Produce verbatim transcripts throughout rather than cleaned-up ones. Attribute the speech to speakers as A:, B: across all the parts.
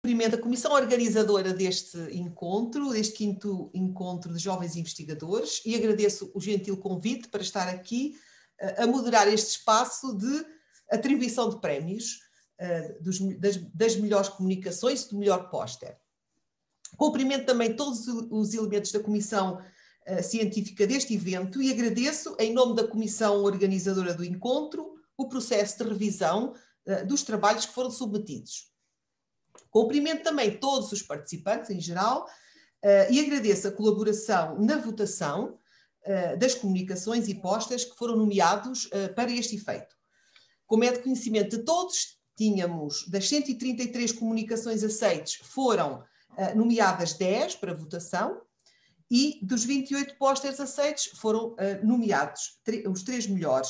A: cumprimento a comissão organizadora deste encontro, deste quinto encontro de jovens investigadores, e agradeço o gentil convite para estar aqui uh, a moderar este espaço de atribuição de prémios uh, dos, das, das melhores comunicações, do melhor póster. Cumprimento também todos os elementos da comissão uh, científica deste evento e agradeço, em nome da comissão organizadora do encontro, o processo de revisão uh, dos trabalhos que foram submetidos. Cumprimento também todos os participantes em geral uh, e agradeço a colaboração na votação uh, das comunicações e postas que foram nomeados uh, para este efeito. Como é de conhecimento de todos, tínhamos das cento e trinta e três comunicações aceites, foram uh, nomeadas dez para votação e dos vinte e oito pósteres aceites foram uh, nomeados os três melhores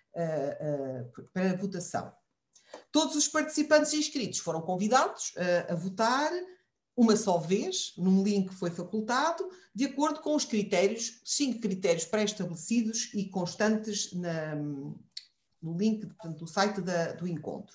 A: uh, uh, para votação. Todos os participantes inscritos foram convidados a, a votar uma só vez, num link que foi facultado, de acordo com os critérios, cinco critérios pré-estabelecidos e constantes na, no link, portanto, do site da, do encontro.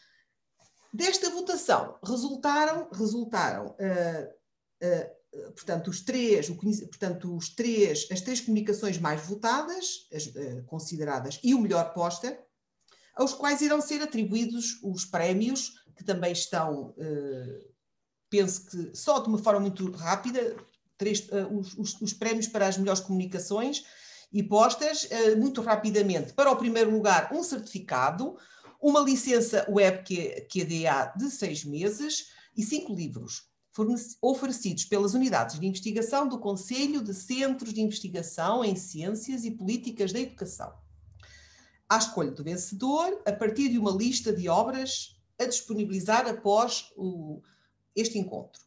A: Desta votação resultaram, resultaram uh, uh, portanto, os três, o, portanto, os três, as três comunicações mais votadas, as, uh, consideradas, e o melhor póster, aos quais irão ser atribuídos os prémios, que também estão, eh, penso que só de uma forma muito rápida, três, eh, os, os, os prémios para as melhores comunicações e postas, eh, muito rapidamente. Para o primeiro lugar, um certificado, uma licença web Q A D A de seis meses e cinco livros, oferecidos pelas unidades de investigação do Conselho de Centros de Investigação em Ciências e Políticas da Educação. À escolha do vencedor, a partir de uma lista de obras a disponibilizar após o, este encontro.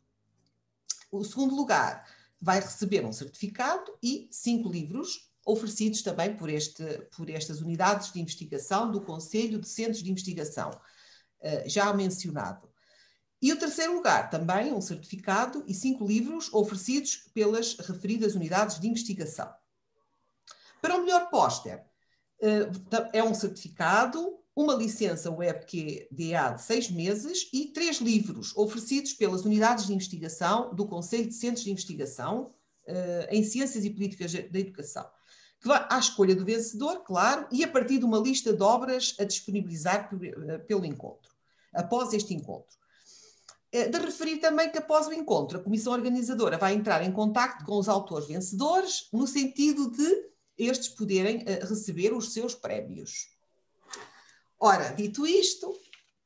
A: O segundo lugar vai receber um certificado e cinco livros, oferecidos também por, este, por estas unidades de investigação do Conselho de Centros de Investigação, já mencionado. E o terceiro lugar, também um certificado e cinco livros, oferecidos pelas referidas unidades de investigação. Para o melhor póster, é um certificado, uma licença web Q A D A de seis meses e três livros oferecidos pelas unidades de investigação do Conselho de Centros de Investigação em Ciências e Políticas da Educação, que vai à escolha do vencedor, claro, e a partir de uma lista de obras a disponibilizar pelo encontro, após este encontro. De referir também que após o encontro, a comissão organizadora vai entrar em contacto com os autores vencedores, no sentido de estes poderem uh, receber os seus prémios. Ora, dito isto,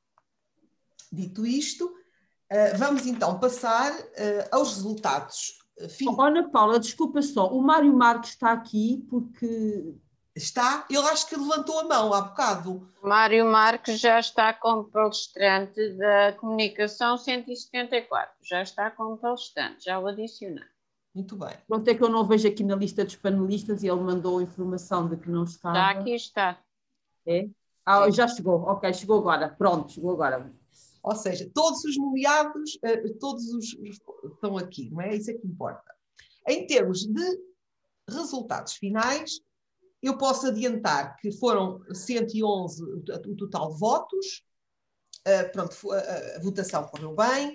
A: dito isto, uh, vamos então passar uh, aos resultados finais.
B: Oh, Ana Paula, desculpa só, o Mário Marques está aqui porque...
A: Está? Ele acho que levantou a mão há bocado.
C: Mário Marques já está como palestrante da comunicação cento e setenta e quatro, já está como palestrante, já o adicionei.
A: Muito bem.
B: Pronto, é que eu não vejo aqui na lista dos panelistas e ele mandou a informação de que não estava.
C: Já aqui está.
B: É? Ah, é. Já chegou, ok, chegou agora, pronto, chegou agora.
A: Ou seja, todos os nomeados, todos os estão aqui, não é? Isso é que importa. Em termos de resultados finais, eu posso adiantar que foram cento e onze o total de votos, pronto, a votação correu bem.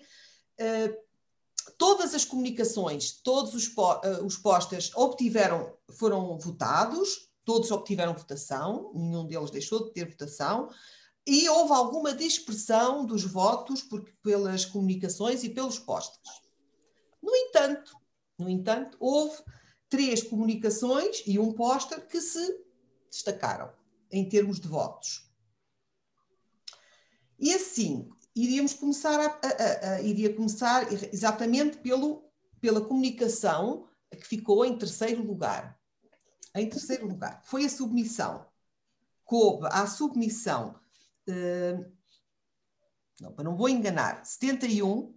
A: Todas as comunicações, todos os, os pósteres obtiveram, foram votados, todos obtiveram votação, nenhum deles deixou de ter votação, e houve alguma dispersão dos votos por, pelas comunicações e pelos pósteres. No entanto, no entanto, houve três comunicações e um póster que se destacaram em termos de votos. E assim, iríamos começar a, a, a, a, iria começar exatamente pelo, pela comunicação que ficou em terceiro lugar. Em terceiro lugar, foi a submissão. Coube à submissão, uh, não, não vou enganar, setenta e um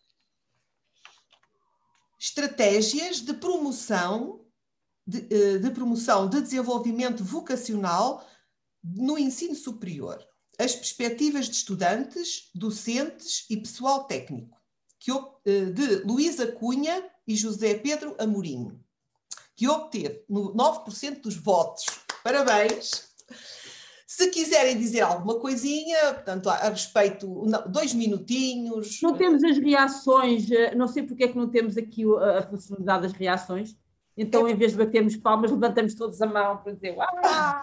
A: estratégias de promoção de, uh, de promoção de desenvolvimento vocacional no ensino superior. As perspectivas de estudantes, docentes e pessoal técnico, que, de Luísa Cunha e José Pedro Amorim, que obteve nove por cento dos votos. Parabéns! Se quiserem dizer alguma coisinha, portanto, a, a respeito, não, dois minutinhos.
B: Não temos as reações, não sei porque é que não temos aqui a facilidade das reações, então, em vez de batermos palmas, levantamos todos a mão para dizer ah!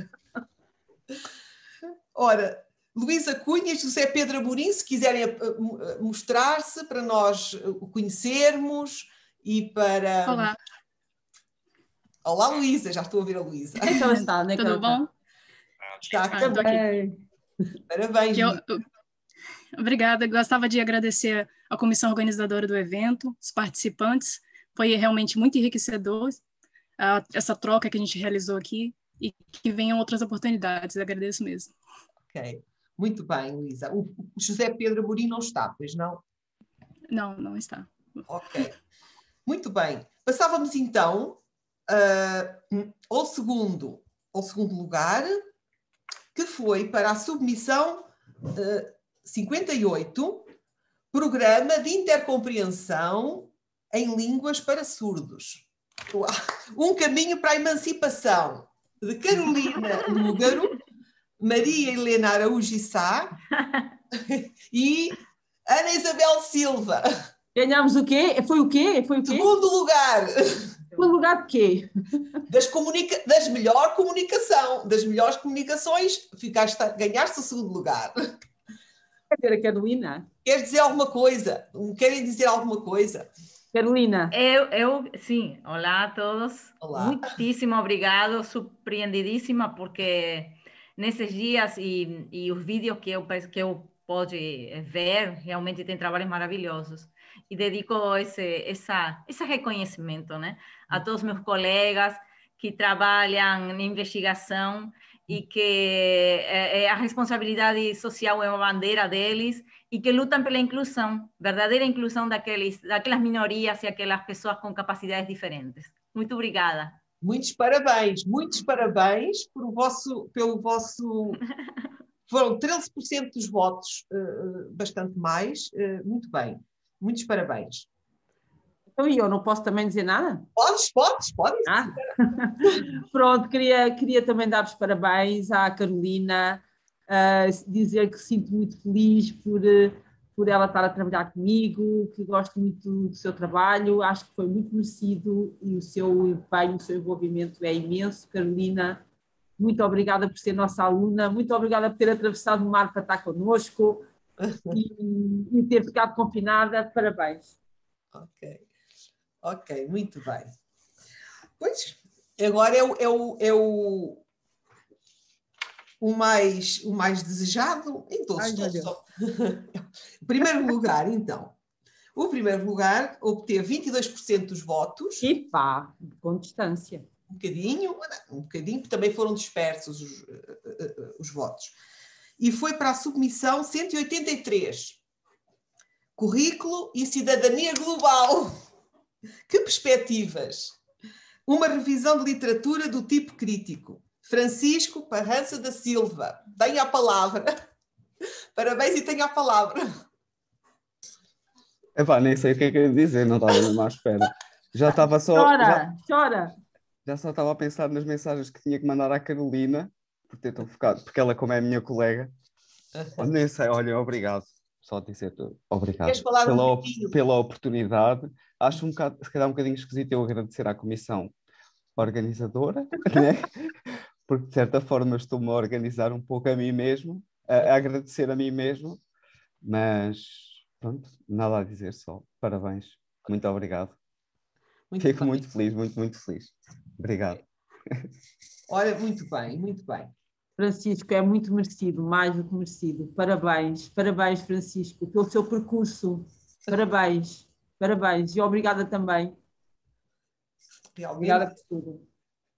A: Ora, Luísa Cunha e José Pedro Amorim, se quiserem mostrar-se para nós o conhecermos e para...
D: Olá.
A: Olá, Luísa, já estou a ver a Luísa.
B: Onde é que ela está? Onde é que
D: Tudo
B: ela está?
D: bom?
A: Está aqui.
D: Ah, tô aqui.
A: Parabéns.
D: Eu, eu, obrigada. Gostava de agradecer à comissão organizadora do evento, os participantes. Foi realmente muito enriquecedor uh, essa troca que a gente realizou aqui e que venham outras oportunidades. Eu agradeço mesmo.
A: Ok. Muito bem, Luísa. O José Pedro Amorim não está, pois não?
D: Não, não está.
A: Ok. Muito bem. Passávamos então uh, ao, segundo, ao segundo lugar, que foi para a submissão uh, cinquenta e oito, Programa de Intercompreensão em Línguas para Surdos. Um caminho para a emancipação, de Carolina Lúgaro, Maria Helena Araújo Sá e Ana Isabel Silva.
B: Ganhámos o quê? Foi o quê? Foi o quê?
A: Segundo lugar.
B: Segundo lugar de quê?
A: Das, comunica... das melhor comunicação, das melhores comunicações, ficaste, ganhaste o segundo lugar.
B: Quer dizer, a Carolina?
A: Queres dizer alguma coisa? Querem dizer alguma coisa?
B: Carolina.
E: Eu, eu, sim, olá a todos.
A: Olá.
E: Muitíssimo obrigado, surpreendidíssima, porque nesses dias e, e os vídeos que eu, que eu pude ver, realmente tem trabalhos maravilhosos. E dedico esse, essa, esse reconhecimento, né, a todos meus colegas que trabalham em investigação e que é, a responsabilidade social é uma bandeira deles e que lutam pela inclusão, verdadeira inclusão daqueles, daquelas minorias e aquelas pessoas com capacidades diferentes. Muito obrigada.
A: Muitos parabéns, muitos parabéns por o vosso, pelo vosso... Foram treze por cento dos votos, bastante mais. Muito bem, muitos parabéns.
B: Então, e eu não posso também dizer nada?
A: Podes, podes, podes.
B: Ah. Pronto, queria, queria também dar os parabéns à Carolina, uh, dizer que sinto muito feliz por, por ela estar a trabalhar comigo, que gosto muito do seu trabalho, acho que foi muito merecido e o seu empenho, o seu envolvimento é imenso. Carolina, muito obrigada por ser nossa aluna, muito obrigada por ter atravessado o mar para estar connosco e, e ter ficado confinada. Parabéns.
A: Ok. Ok, muito bem. Pois, agora é o, é o, é o, o, mais, o mais desejado em todos.
B: Ai,
A: todos. O primeiro lugar, então. O primeiro lugar obteve vinte e dois por cento dos votos.
B: E pá, com distância.
A: Um bocadinho, um bocadinho, porque também foram dispersos os, os votos. E foi para a submissão cento e oitenta e três. Currículo e cidadania global. Que perspectivas? Uma revisão de literatura do tipo crítico. Francisco Parrança da Silva. Tenha a palavra. Parabéns e tenha a palavra.
F: Epá, nem sei o que é que eu ia dizer, não estava mesmo à espera. Já estava só...
B: Chora,
F: já,
B: chora.
F: Já só estava a pensar nas mensagens que tinha que mandar à Carolina, por ter tão focado, porque ela, como é minha colega, nem sei, olha, obrigado. Só dizer tudo. Obrigado pela, um pela oportunidade. Acho um bocado, se calhar um bocadinho esquisito eu agradecer à comissão organizadora, né? Porque de certa forma estou-me a organizar um pouco a mim mesmo, a, a agradecer a mim mesmo, mas pronto, nada a dizer, só parabéns, muito obrigado. Muito Fico bem. muito feliz, muito, muito feliz. Obrigado.
A: Olha, muito bem, muito bem.
B: Francisco, é muito merecido, mais do que merecido. Parabéns, parabéns, Francisco, pelo seu percurso. Parabéns, parabéns. E obrigada também.
A: Realmente.
B: Obrigada por tudo.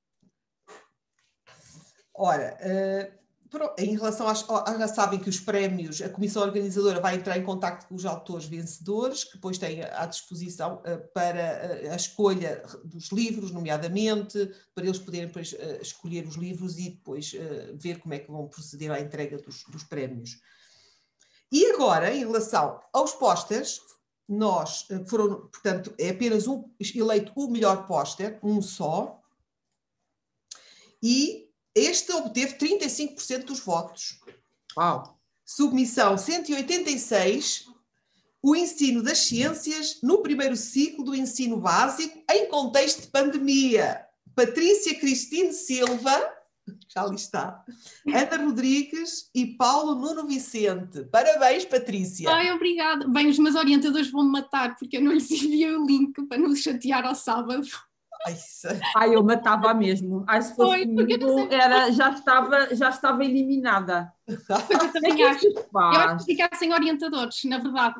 A: Ora, uh, em relação às... Já sabem que os prémios, a comissão organizadora vai entrar em contacto com os autores vencedores, que depois têm à disposição uh, para uh, a escolha dos livros, nomeadamente, para eles poderem depois uh, escolher os livros e depois uh, ver como é que vão proceder à entrega dos, dos prémios. E agora, em relação aos pósteres, nós uh, foram, portanto, é apenas um eleito o melhor póster, um só, e este obteve trinta e cinco por cento dos votos.
B: Uau!
A: Submissão cento e oitenta e seis, o ensino das ciências no primeiro ciclo do ensino básico em contexto de pandemia. Patrícia Cristine Silva, já ali está, Ana Rodrigues e Paulo Nuno Vicente. Parabéns, Patrícia.
G: Ai, obrigada. Bem, os meus orientadores vão me matar porque eu não lhes enviei o link para não os chatear ao sábado.
A: Ai,
B: Ai, eu matava mesmo. Ai, se fosse
G: Oi,
B: comigo, era, já, estava, já estava eliminada.
G: Eu também acho. Eu acho que ficar sem orientadores, na verdade.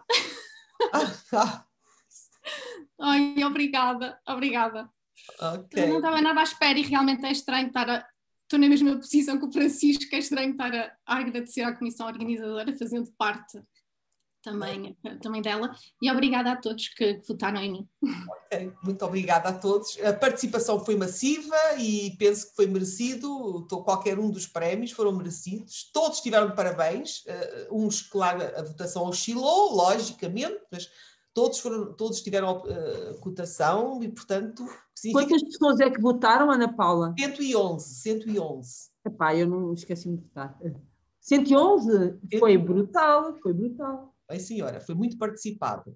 G: Ai, obrigada, obrigada.
A: Okay.
G: Eu não estava nada à espera e realmente é estranho estar a... Estou na mesma posição que o Francisco, é estranho estar a, a agradecer à comissão organizadora, fazendo parte também, também dela, e obrigada a todos que votaram em mim.
A: Okay. Muito obrigada a todos. A participação foi massiva e penso que foi merecido, qualquer um dos prémios foram merecidos, todos tiveram parabéns, uns, claro, a votação oscilou, logicamente, mas todos, foram, todos tiveram uh, cotação e, portanto... Significa...
B: Quantas pessoas é que votaram, Ana Paula?
A: cento e onze, cento e onze.
B: Epá, eu não esqueci-me de votar. cento e onze? Foi brutal, foi brutal.
A: Bem, senhora, foi muito participado.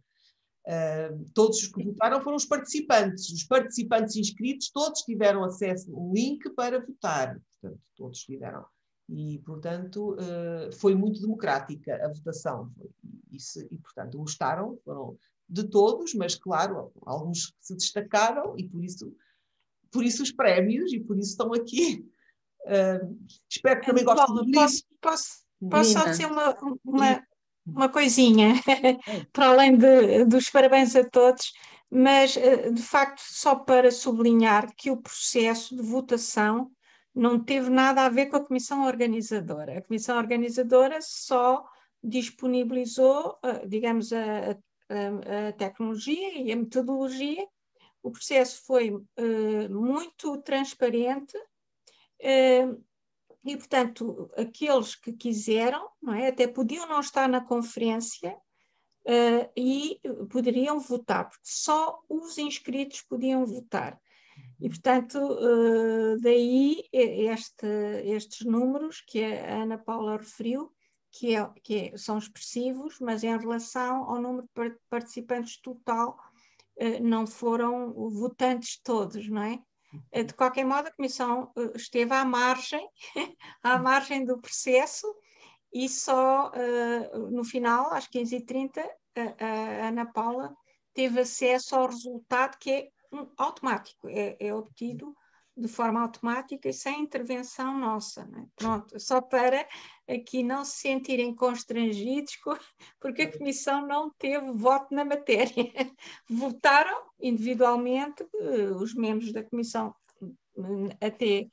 A: Uh, todos os que votaram foram os participantes. Os participantes inscritos, todos tiveram acesso a um link para votar. Portanto, todos tiveram. E, portanto, uh, foi muito democrática a votação. Isso, e, portanto, gostaram, foram de todos, mas, claro, alguns que se destacaram e, por isso, por isso os prémios e por isso estão aqui. Uh, espero que também gostem disso.
H: Posso, posso, posso só dizer uma... uma... uma coisinha, para além de, dos parabéns a todos, mas de facto só para sublinhar que o processo de votação não teve nada a ver com a comissão organizadora. A comissão organizadora só disponibilizou, digamos, a, a, a tecnologia e a metodologia. O processo foi uh, muito transparente, uh, e, portanto, aqueles que quiseram, não é, até podiam não estar na conferência uh, e poderiam votar, porque só os inscritos podiam votar. E, portanto, uh, daí este, estes números que a Ana Paula referiu, que, é, que é, são expressivos, mas em relação ao número de participantes total, uh, não foram votantes todos, não é? De qualquer modo, a Comissão esteve à margem, à margem do processo e só uh, no final, às quinze e trinta, a, a Ana Paula teve acesso ao resultado que é um, automático, é, é obtido de forma automática e sem intervenção nossa. Não é? Pronto, só para aqui não se sentirem constrangidos, porque a Comissão não teve voto na matéria. Votaram individualmente, os membros da Comissão, até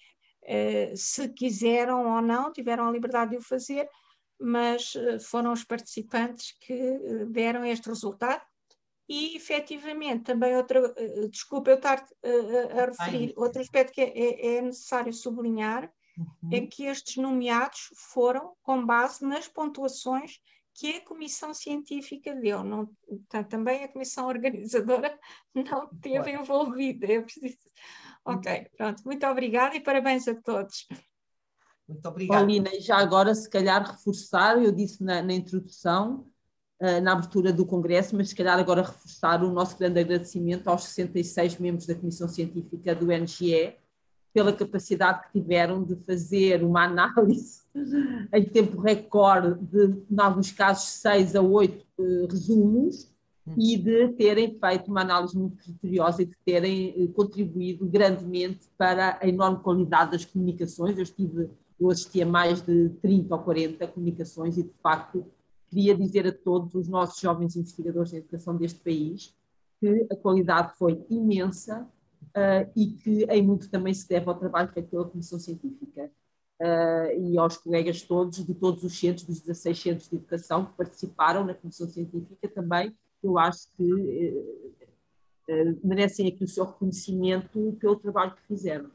H: se quiseram ou não, tiveram a liberdade de o fazer, mas foram os participantes que deram este resultado. E, efetivamente, também outra, desculpa eu estar a, a referir, Ai. outro aspecto que é, é necessário sublinhar, uhum. é que estes nomeados foram com base nas pontuações que a Comissão Científica deu. Não, portanto, também a Comissão Organizadora não esteve envolvida. É preciso... Ok, pronto. Muito obrigada e parabéns a todos.
A: Muito obrigada.
B: Paulina, e já agora, se calhar, reforçar, eu disse na, na introdução, na abertura do Congresso, mas se calhar agora reforçar o nosso grande agradecimento aos sessenta e seis membros da Comissão Científica do N G E pela capacidade que tiveram de fazer uma análise em tempo recorde de, em alguns casos, seis a oito uh, resumos e de terem feito uma análise muito criteriosa e de terem uh, contribuído grandemente para a enorme qualidade das comunicações. Eu estive, eu assisti a mais de trinta ou quarenta comunicações e, de facto, queria dizer a todos os nossos jovens investigadores de educação deste país que a qualidade foi imensa uh, e que em muito também se deve ao trabalho feito pela Comissão Científica uh, e aos colegas todos, de todos os centros, dos dezasseis centros de educação que participaram na Comissão Científica também. Eu acho que uh, uh, merecem aqui o seu reconhecimento pelo trabalho que fizeram.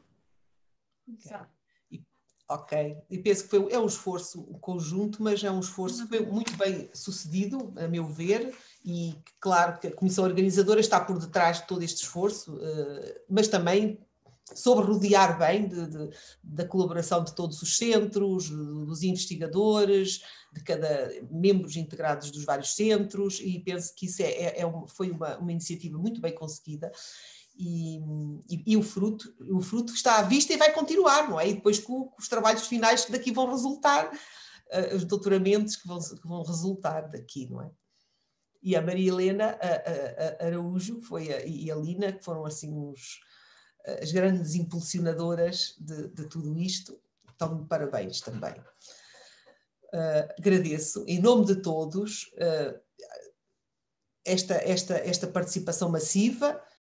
A: Exato. Ok, e penso que foi, é um esforço conjunto, mas é um esforço que foi muito bem sucedido, a meu ver, e claro que a Comissão Organizadora está por detrás de todo este esforço, mas também sobre rodear bem de, de, da colaboração de todos os centros, de, dos investigadores, de cada membros integrados dos vários centros, e penso que isso é, é, é uma, foi uma, uma iniciativa muito bem conseguida. E, e, e o fruto o fruto está à vista e vai continuar, não é? E depois com, com os trabalhos finais que daqui vão resultar, uh, os doutoramentos que vão, que vão resultar daqui, não é? E a Maria Helena a, a, a Araújo foi a, e a Lina, que foram assim os, as grandes impulsionadoras de, de tudo isto. Então, parabéns também. Uh, agradeço, em nome de todos, uh, esta, esta, esta participação massiva